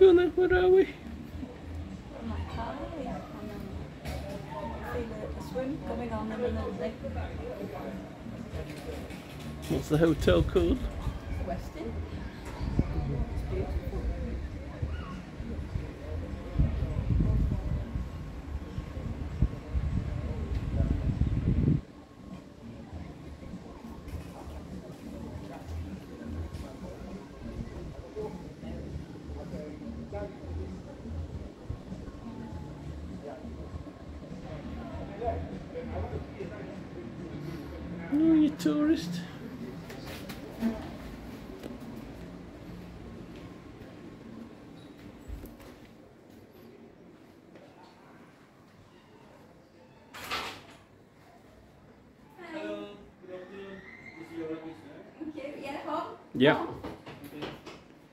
Donna, where are we? Langkawi. Feel a swim coming on imminently. What's the hotel called? Westin. It's beautiful. Oh, you tourist. Hello, good afternoon. Is your luggage there? Okay, yeah, home? Yeah.